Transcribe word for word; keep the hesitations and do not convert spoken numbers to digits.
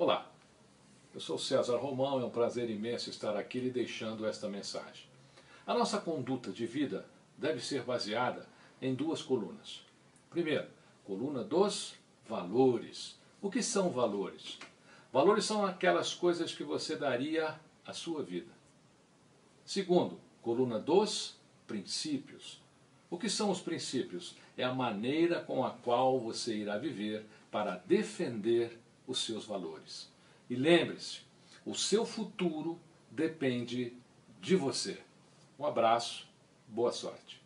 Olá, eu sou César Romão, é um prazer imenso estar aqui lhe deixando esta mensagem. A nossa conduta de vida deve ser baseada em duas colunas. Primeiro, coluna dos valores. O que são valores? Valores são aquelas coisas que você daria à sua vida. Segundo, coluna dos princípios. O que são os princípios? É a maneira com a qual você irá viver para defender os seus valores. E lembre-se, o seu futuro depende de você. Um abraço, boa sorte.